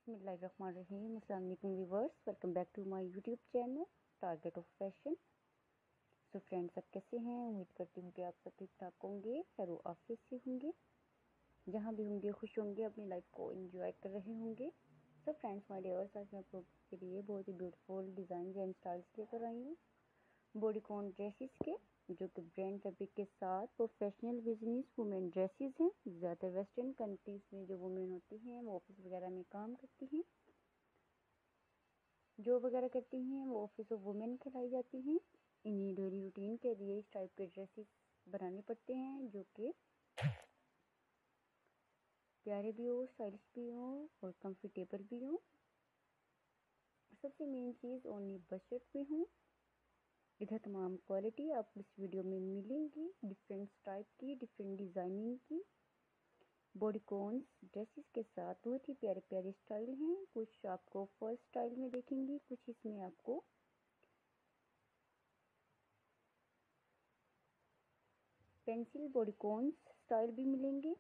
बिस्मिल्लाहिर्रहमानिर्रहीम। अस्सलाम वालेकुम viewers, welcome back to my YouTube channel target of fashion. So friends, आप कैसे हैं? उम्मीद करती हूँ कि आप सब ठीक ठाक होंगे, खैर आफियत से होंगे, जहाँ भी होंगे खुश होंगे, अपनी लाइफ को एंजॉय कर रहे होंगे। सो फ्रेंड्स माय डियर्स, आज मैं आप लोगों के लिए बहुत ही ब्यूटीफुल डिज़ाइन एंड स्टाइल्स लेकर आई हूँ बॉडीकॉन ड्रेसेस के, जो कि ब्रांड फैब्रिक के साथ प्रोफेशनल बिजनेस वुमेन ड्रेसेस हैं। ज़्यादातर वेस्टर्न कंट्रीज़ में जो वुमेन होती हैं वो ऑफिस वगैरह में काम करती हैं, जॉब वगैरह करती हैं, वो ऑफिस ऑफ वुमेन कहलाई जाती हैं। इन्हीं डेली रूटीन के लिए इस टाइप के ड्रेसेस बनाने पड़ते हैं, जो कि प्यारे भी हो, स्टाइलिश भी हो और कंफर्टेबल भी हो। सबसे मेन चीज़ ओनली बजट में हो। इधर तमाम क्वालिटी आपको इस वीडियो में मिलेंगी, डिफरेंट टाइप की, डिफरेंट डिज़ाइनिंग की बॉडीकॉन्स ड्रेसेस के साथ बहुत ही प्यारे प्यारे स्टाइल हैं। कुछ आपको फर्स्ट स्टाइल में देखेंगे, कुछ इसमें आपको पेंसिल बॉडीकॉन्स स्टाइल भी मिलेंगे,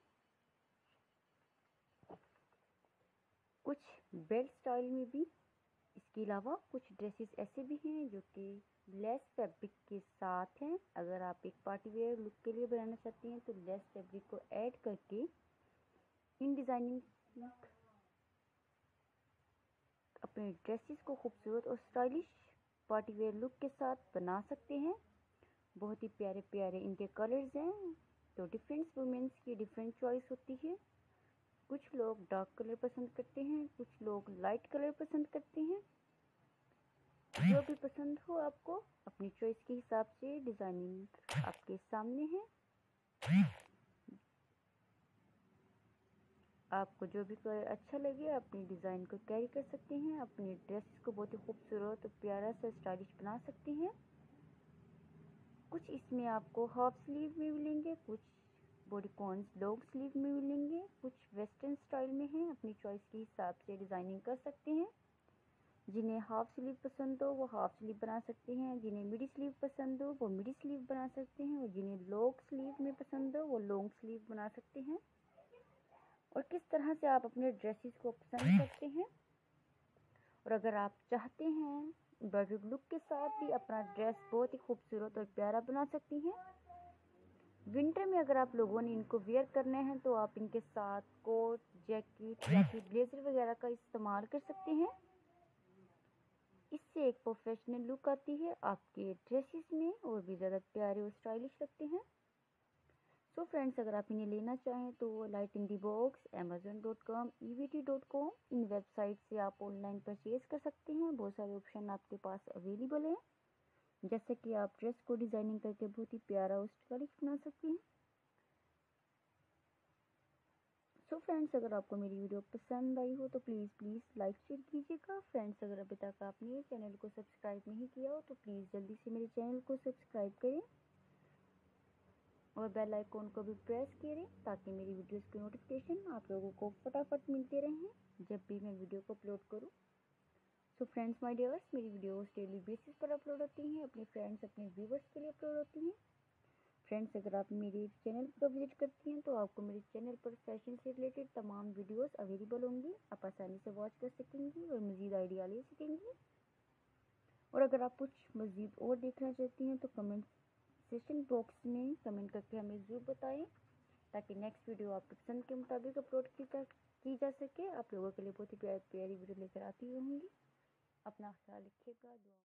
कुछ बेल्ट स्टाइल में भी। इसके अलावा कुछ ड्रेसेस ऐसे भी हैं जो कि लेस फैब्रिक के साथ हैं। अगर आप एक पार्टी वेयर लुक के लिए बनाना चाहते हैं तो लेस फैब्रिक को ऐड करके इन डिज़ाइनिंग अपने ड्रेसेस को खूबसूरत और स्टाइलिश पार्टी वेयर लुक के साथ बना सकते हैं। बहुत ही प्यारे प्यारे इनके कलर्स हैं। तो डिफरेंट वुमेन्स की डिफरेंट चॉइस होती है। कुछ लोग डार्क कलर पसंद करते हैं, कुछ लोग लाइट कलर पसंद करते हैं। जो भी पसंद हो आपको, अपनी चॉइस के हिसाब से डिज़ाइनिंग आपके सामने है। आपको जो भी कलर अच्छा लगे अपनी डिज़ाइन को कैरी कर सकते हैं, अपनी ड्रेस को बहुत ही खूबसूरत और प्यारा सा स्टाइलिश बना सकते हैं। कुछ इसमें आपको हाफ स्लीव में मिलेंगे, कुछ बॉडीकॉन्स लॉन्ग स्लीव में मिलेंगे, कुछ वेस्टर्न स्टाइल में हैं। अपनी चॉइस के हिसाब से डिज़ाइनिंग कर सकते हैं। जिन्हें हाफ स्लीव पसंद हो वो हाफ स्लीव बना सकते हैं, जिन्हें मिडी स्लीव पसंद हो वो मिडी स्लीव बना सकते हैं, और जिन्हें लॉन्ग स्लीव में पसंद हो वो लॉन्ग स्लीव बना सकते हैं। और किस तरह से आप अपने ड्रेसेस को पसंद करते हैं, और अगर आप चाहते हैं एम्ब्रॉयडर्ड लुक के साथ भी अपना ड्रेस बहुत ही खूबसूरत और प्यारा बना सकती हैं। विंटर में अगर आप लोगों ने इनको वेयर करने हैं तो आप इनके साथ कोट, जैकेट या फिर ब्लेजर वगैरह का इस्तेमाल कर सकते हैं। इससे एक प्रोफेशनल लुक आती है आपके ड्रेसेस में, और भी ज़्यादा प्यारे और स्टाइलिश लगते हैं। सो फ्रेंड्स, अगर आप इन्हें लेना चाहें तो light in the box, amazon.com, evt.com, इन वेबसाइट से आप ऑनलाइन परचेज कर सकते हैं। बहुत सारे ऑप्शन आपके पास अवेलेबल हैं, जैसे कि आप ड्रेस को डिज़ाइनिंग करके बहुत ही प्यारा और स्टाइलिश बना सकते हैं। सो फ्रेंड्स, अगर आपको मेरी वीडियो पसंद आई हो तो प्लीज़ लाइक शेयर कीजिएगा। फ्रेंड्स, अगर अभी तक आपने चैनल को सब्सक्राइब नहीं किया हो तो प्लीज़ जल्दी से मेरे चैनल को सब्सक्राइब करें और बेल आइकॉन को भी प्रेस करें, ताकि मेरी वीडियोस की नोटिफिकेशन आप लोगों को फटाफट मिलते रहें जब भी मैं वीडियो को अपलोड करूं। सो फ्रेंड्स माय डियर्स, मेरी वीडियोस डेली बेसिस पर अपलोड होती हैं, अपने फ्रेंड्स अपने व्यूवर्स के लिए अपलोड होती हैं। फ्रेंड्स, अगर आप मेरे चैनल पर विजिट करती हैं तो आपको मेरे चैनल पर फैशन से रिलेटेड तमाम वीडियोस अवेलेबल होंगी। आप आसानी से वॉच कर सकेंगी और मज़ीद आइडिया ले सकेंगी। और अगर आप कुछ मज़ीद और देखना चाहती हैं तो कमेंट सेक्शन बॉक्स में कमेंट करके हमें ज़रूर बताएं, ताकि नेक्स्ट वीडियो आपकी पसंद के मुताबिक अपलोड की जा सके। आप लोगों के लिए बहुत ही प्यारी प्यारी वीडियो लेकर आती रहूँगी। अपना ख्याल रखिएगा। दुआ